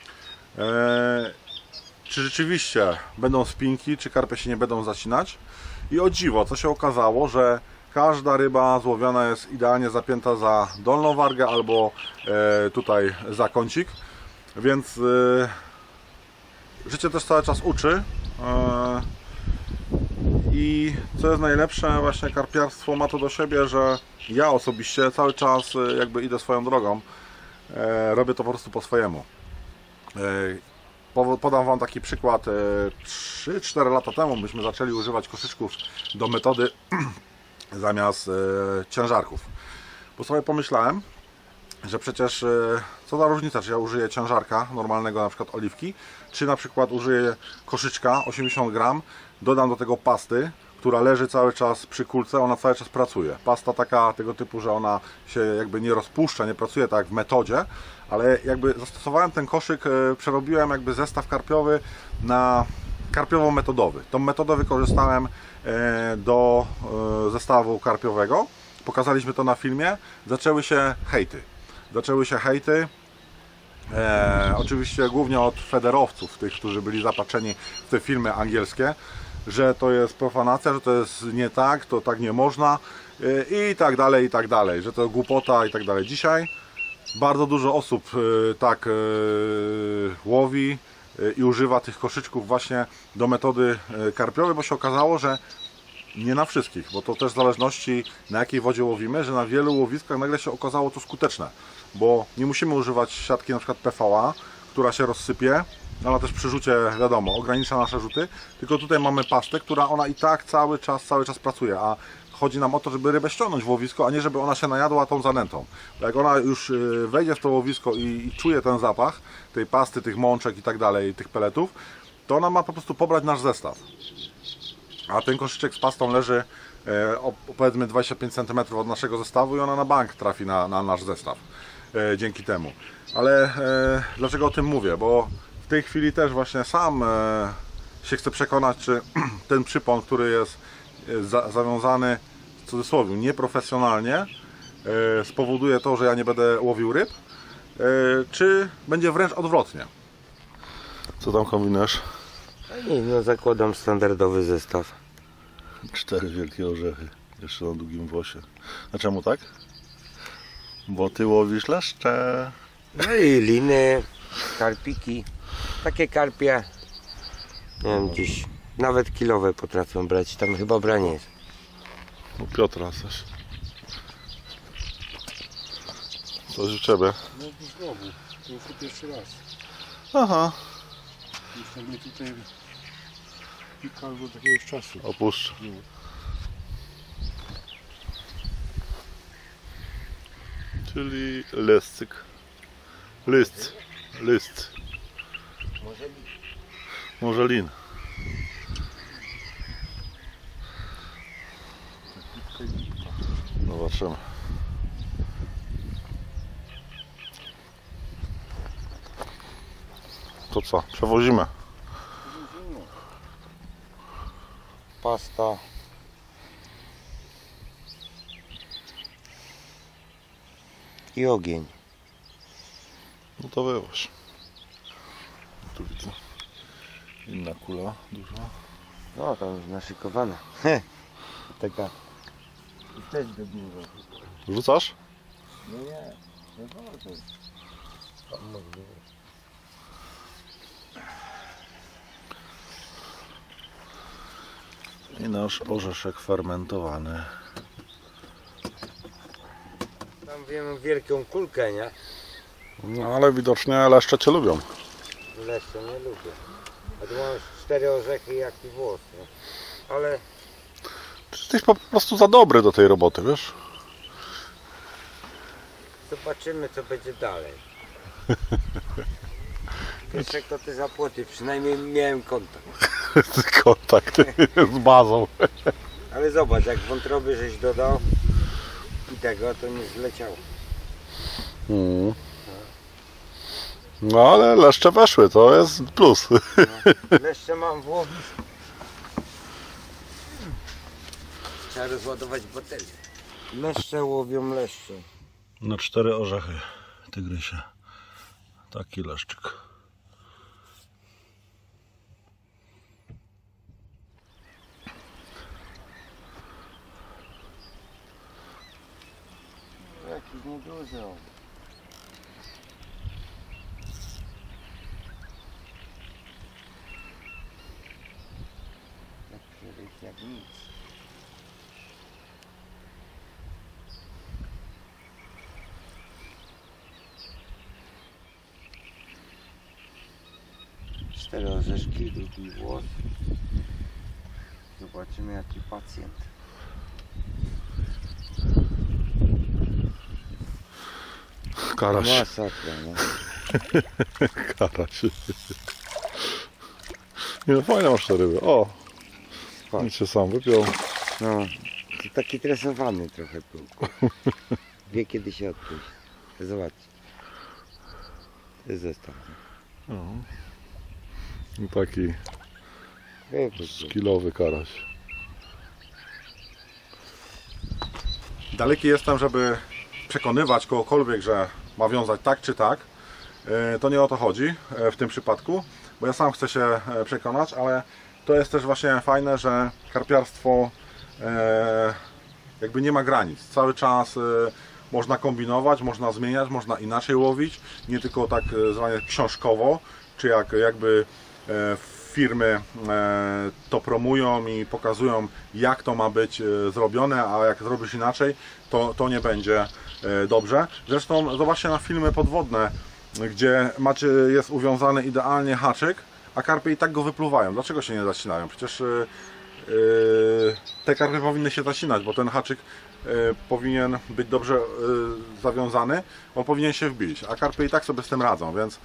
Czy rzeczywiście będą spinki, czy karpie się nie będą zacinać? I o dziwo, co się okazało, że każda ryba złowiona jest idealnie zapięta za dolną wargę albo tutaj za kącik, więc życie też cały czas uczy. I co jest najlepsze, właśnie karpiarstwo ma to do siebie, że ja osobiście cały czas jakby idę swoją drogą, robię to po prostu po swojemu. Podam Wam taki przykład. 3-4 lata temu myśmy zaczęli używać koszyczków do metody zamiast ciężarków. Bo sobie pomyślałem, że przecież co za różnica, czy ja użyję ciężarka normalnego, na przykład oliwki, czy na przykład użyję koszyczka 80 gram, dodam do tego pasty, która leży cały czas przy kulce, ona cały czas pracuje. Pasta taka tego typu, że ona się jakby nie rozpuszcza, nie pracuje tak jak w metodzie, ale jakby zastosowałem ten koszyk, przerobiłem jakby zestaw karpiowy na karpiowo-metodowy. Tą metodę wykorzystałem do zestawu karpiowego. Pokazaliśmy to na filmie. Zaczęły się hejty. Oczywiście głównie od federowców, tych, którzy byli zapatrzeni w te filmy angielskie, że to jest profanacja, że to jest nie tak, to tak nie można i tak dalej, że to głupota i tak dalej. Dzisiaj bardzo dużo osób tak łowi i używa tych koszyczków właśnie do metody karpiowej, bo się okazało, że nie na wszystkich, bo to też w zależności na jakiej wodzie łowimy, że na wielu łowiskach nagle się okazało to skuteczne, bo nie musimy używać siatki na przykład PVA, która się rozsypie, ona też przy rzucie, wiadomo, ogranicza nasze rzuty, tylko tutaj mamy pastę, która ona i tak cały czas pracuje, a chodzi nam o to, żeby rybę ściągnąć w łowisko, a nie żeby ona się najadła tą zanętą. Bo jak ona już wejdzie w to łowisko i czuje ten zapach tej pasty, tych mączek i tak dalej, tych peletów, to ona ma po prostu pobrać nasz zestaw. A ten koszyczek z pastą leży powiedzmy 25 cm od naszego zestawu i ona na bank trafi na nasz zestaw dzięki temu. Ale dlaczego o tym mówię? Bo w tej chwili też właśnie sam się chcę przekonać, czy ten przypon, który jest zawiązany w cudzysłowie nieprofesjonalnie, spowoduje to, że ja nie będę łowił ryb, czy będzie wręcz odwrotnie. Co tam kombinujesz? Nie, no zakładam standardowy zestaw. 4 wielkie orzechy, jeszcze na długim włosie. A czemu tak? Bo ty łowisz leszcze. No i liny, karpiki. Takie karpie, nie wiem, gdzieś nawet kilowe potrafią brać. Tam chyba branie jest. U Piotra też. Coś u Ciebie? No znowu, to już pierwszy raz. Aha. Już mnie tutaj pika albo jakiegoś czasu. Opuszczę. Czyli listcyk. List. Może lin. Zobaczymy. To co? Przewozimy. Pasta. I ogień. No to wyłoż. Tu widzę. Inna kula duża. No tam już naszykowana. Taka. I też do dużo. Rzucasz? No nie, nie bardzo. I nasz orzeszek fermentowany. Tam wiem wielką kulkę, nie? No ale widocznie leszcze Cię lubią. Leszcze nie lubię. A tu mam 4 orzechy i jaki włos, nie? Ale Jesteś po prostu za dobry do tej roboty, wiesz? zobaczymy, co będzie dalej. Pierwsze koty za płoty, przynajmniej miałem kontakt. Kontakt z bazą. Ale zobacz, jak wątroby żeś dodał i tego, to nie zleciało. No ale leszcze weszły, to jest plus. No, leszcze mam w łowisku. Trzeba rozładować baterię. Leszcze łowią leszcze. Na 4 orzechy, tygrysie. Taki leszczyk. Jakiś nieduży. Jak nic. Cztery orzeszki, drugi włos. Zobaczymy, jaki pacjent. Karaś. Masakra, no. Karaś. Nie no, fajne masz te ryby. O! Nic się sam wypiął. No, to taki tresowany trochę był. Wie, kiedy się odpuść. Zobaczcie. To jest zestaw. I taki kilowy karaś. Daleki jestem, żeby przekonywać kogokolwiek, że ma wiązać tak czy tak. To nie o to chodzi w tym przypadku, bo ja sam chcę się przekonać, ale to jest też właśnie fajne, że karpiarstwo jakby nie ma granic. Cały czas można kombinować, można zmieniać, można inaczej łowić, nie tylko tak zwane książkowo, czy jakby firmy to promują i pokazują, jak to ma być zrobione, a jak zrobisz inaczej, to nie będzie dobrze. Zresztą zobaczcie na filmy podwodne, gdzie jest uwiązany idealnie haczyk, a karpie i tak go wypluwają. Dlaczego się nie zacinają? Przecież te karpie powinny się zacinać, bo ten haczyk powinien być dobrze zawiązany, on powinien się wbić, a karpie i tak sobie z tym radzą, więc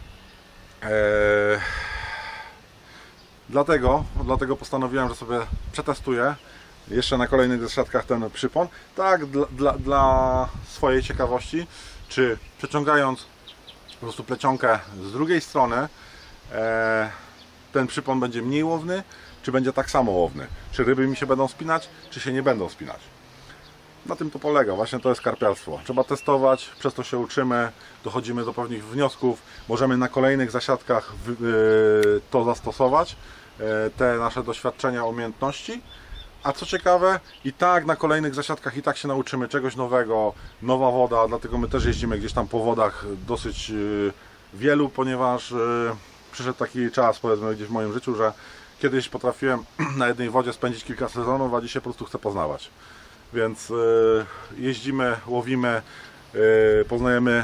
dlatego postanowiłem, że sobie przetestuję jeszcze na kolejnych zasiadkach ten przypon, tak dla swojej ciekawości, czy przeciągając po prostu plecionkę z drugiej strony ten przypon będzie mniej łowny, czy będzie tak samo łowny, czy ryby mi się będą spinać, czy się nie będą spinać. Na tym to polega, właśnie to jest karpiarstwo. Trzeba testować, przez to się uczymy, dochodzimy do pewnych wniosków, możemy na kolejnych zasiadkach to zastosować, te nasze doświadczenia, umiejętności. A co ciekawe, i tak na kolejnych zasiadkach i tak się nauczymy czegoś nowego, nowa woda, dlatego my też jeździmy gdzieś tam po wodach dosyć wielu, ponieważ przyszedł taki czas, powiedzmy, gdzieś w moim życiu, że kiedyś potrafiłem na jednej wodzie spędzić kilka sezonów, a dzisiaj po prostu chcę poznawać. Więc jeździmy, łowimy, poznajemy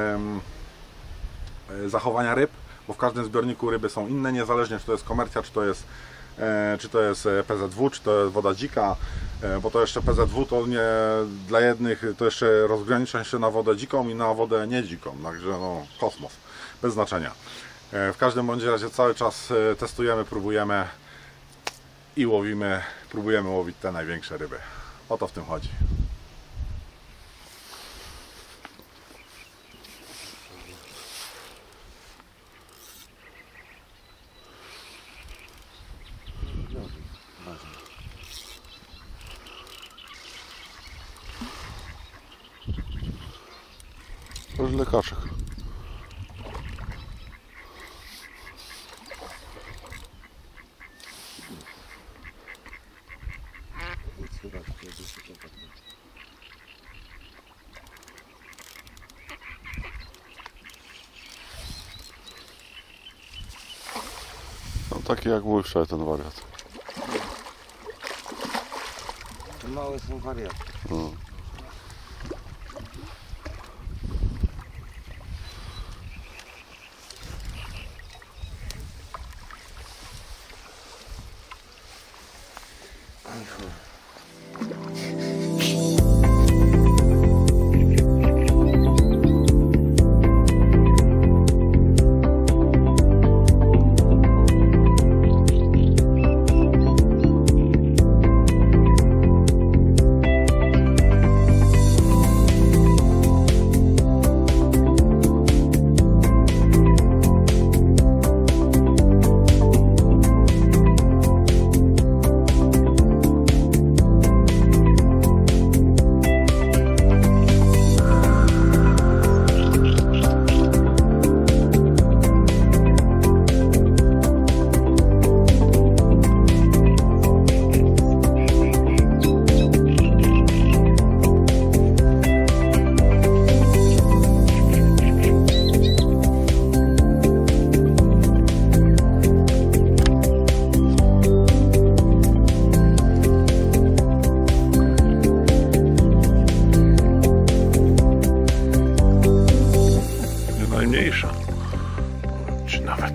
zachowania ryb, bo w każdym zbiorniku ryby są inne, niezależnie czy to jest komercja, czy to jest PZW, czy to jest woda dzika, bo to jeszcze PZW to nie dla jednych, to jeszcze rozgranicza się na wodę dziką i na wodę niedziką, także no kosmos, bez znaczenia. W każdym bądź razie cały czas testujemy, próbujemy i łowimy, próbujemy łowić te największe ryby. O to w tym chodzi. To już lekaczek. No taki jak mój wczoraj ten wariat. Małe są wariaty. No. Najmniejsza, czy nawet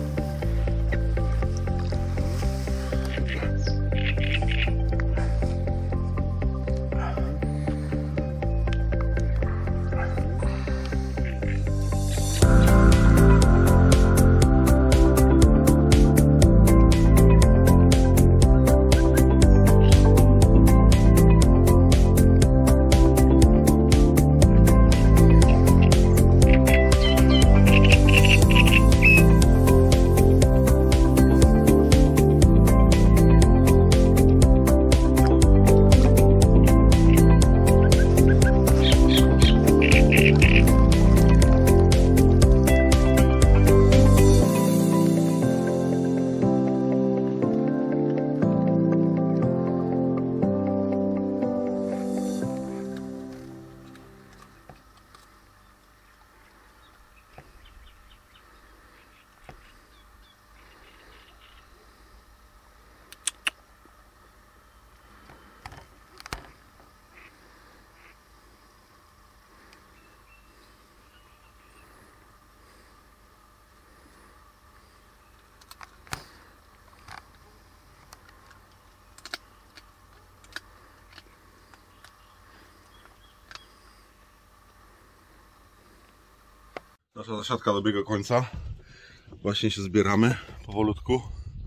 nasza zasiadka dobiega końca. Właśnie się zbieramy powolutku.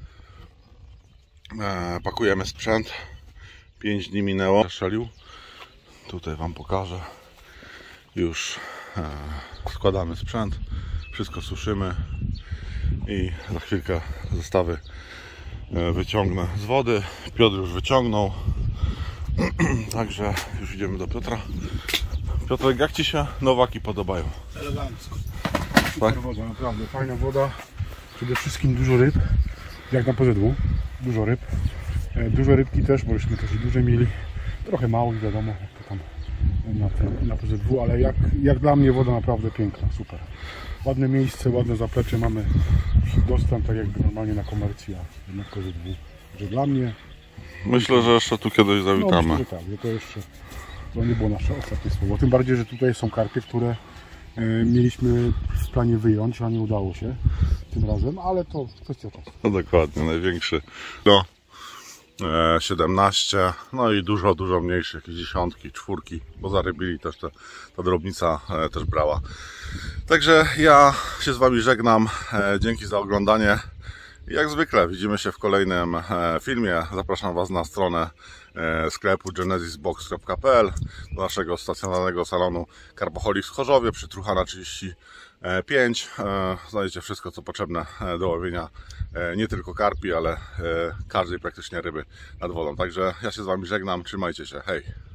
Pakujemy sprzęt. 5 dni minęło. Szalił. Tutaj Wam pokażę. Już składamy sprzęt. Wszystko suszymy. I za chwilkę zestawy wyciągnę z wody. Piotr już wyciągnął. Także już idziemy do Piotra. Piotrek, jak Ci się nowaki podobają? Elegancko. Super woda, naprawdę fajna woda. Przede wszystkim dużo ryb, jak na PZW. Dużo ryb. Duże rybki też, bo żeśmy też i duże mieli. Trochę małych, wiadomo, jak to tam na PZW, ale jak dla mnie woda naprawdę piękna, super. Ładne miejsce, ładne zaplecze, mamy dostęp tak jakby normalnie na komercji, a na PZW. Że dla mnie... Myślę, że jeszcze tu kiedyś zawitamy. No, myślę, że tak, że to jeszcze to nie było nasze ostatnie słowo. Tym bardziej, że tutaj są karpie, które mieliśmy w planie wyjąć, a nie udało się tym razem, ale to kwestia czasu. No dokładnie, największy no 17, no i dużo mniejszy, jakieś 10, 4, bo zarybili też ta drobnica też brała. Także ja się z Wami żegnam, dzięki za oglądanie. Jak zwykle widzimy się w kolejnym filmie. Zapraszam Was na stronę sklepu genesisbox.pl, do naszego stacjonarnego salonu Karpoholik w Chorzowie przy Truchana 35. Znajdziecie wszystko, co potrzebne do łowienia nie tylko karpi, ale każdej praktycznie ryby nad wodą. Także ja się z Wami żegnam, trzymajcie się, hej!